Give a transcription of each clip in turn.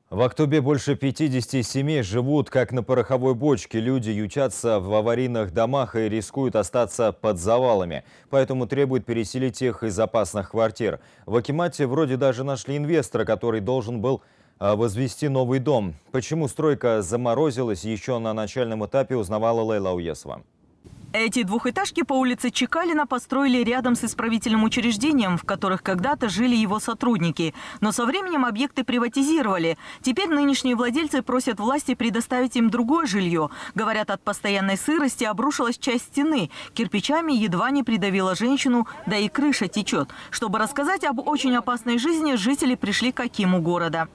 В Актобе больше 50 семей живут как на пороховой бочке. Люди ютятся в аварийных домах и рискуют остаться под завалами. Поэтому требуют переселить их из опасных квартир. В Акимате вроде даже нашли инвестора, который должен был возвести новый дом. Почему стройка заморозилась еще на начальном этапе, узнавала Лейла Уесова. Эти двухэтажки по улице Чекалина построили рядом с исправительным учреждением, в которых когда-то жили его сотрудники. Но со временем объекты приватизировали. Теперь нынешние владельцы просят власти предоставить им другое жилье. Говорят, от постоянной сырости обрушилась часть стены. Кирпичами едва не придавила женщину, да и крыша течет. Чтобы рассказать об очень опасной жизни, жители пришли к акиму города.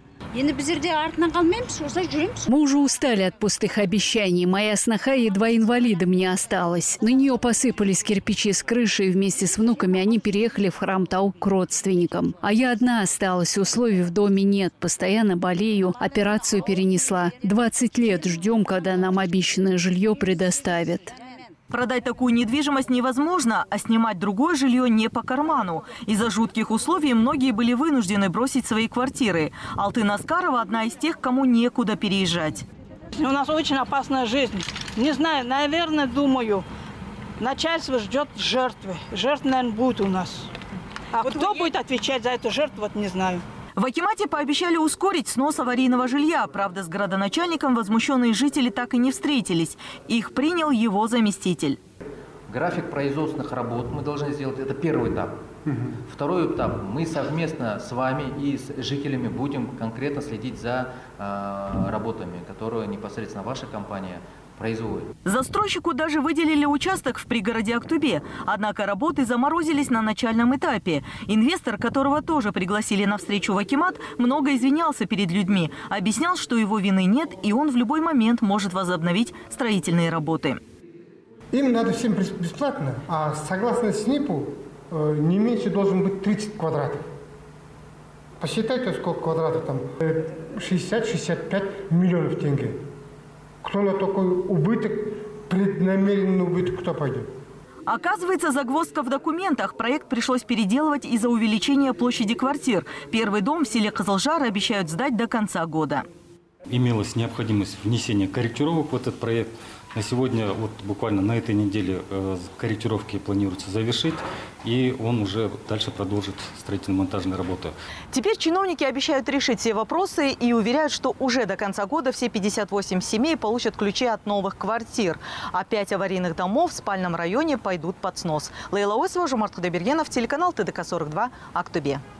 Мы уже устали от пустых обещаний. Моя сноха едва инвалидом не осталась. На нее посыпались кирпичи с крыши, и вместе с внуками они переехали в храм Таук к родственникам. А я одна осталась, условий в доме нет. Постоянно болею, операцию перенесла. 20 лет ждем, когда нам обещанное жилье предоставят. Продать такую недвижимость невозможно, а снимать другое жилье не по карману. Из-за жутких условий многие были вынуждены бросить свои квартиры. Алтын Аскарова – одна из тех, кому некуда переезжать. У нас очень опасная жизнь. Не знаю, наверное, думаю, начальство ждет жертвы. Жертва, наверное, будет у нас. А вот кто будет отвечать за эту жертву, вот не знаю. В Акимате пообещали ускорить снос аварийного жилья. Правда, с городоначальником возмущенные жители так и не встретились. Их принял его заместитель. График производственных работ мы должны сделать. Это первый этап. Второй этап. Мы совместно с вами и с жителями будем конкретно следить за работами, которые непосредственно ваша компания производит. Застройщику даже выделили участок в пригороде Актобе. Однако работы заморозились на начальном этапе. Инвестор, которого тоже пригласили на встречу в Акимат, много извинялся перед людьми. Объяснял, что его вины нет, и он в любой момент может возобновить строительные работы. Им надо всем бесплатно, а согласно СНИПу не меньше должен быть 30 квадратов. Посчитайте, сколько квадратов там. 60-65 миллионов тенге. Кто на такой убыток, преднамеренный убыток, кто пойдет? Оказывается, загвоздка в документах. Проект пришлось переделывать из-за увеличения площади квартир. Первый дом в селе Кызылжар обещают сдать до конца года. Имелась необходимость внесения корректировок в этот проект. На сегодня, вот буквально на этой неделе, корректировки планируется завершить, и он уже дальше продолжит строительно-монтажные работы. Теперь чиновники обещают решить все вопросы и уверяют, что уже до конца года все 58 семей получат ключи от новых квартир. А 5 аварийных домов в спальном районе пойдут под снос. Лейла Уесова, Жомарт Худайбергенов, телеканал ТДК-42, Актобе.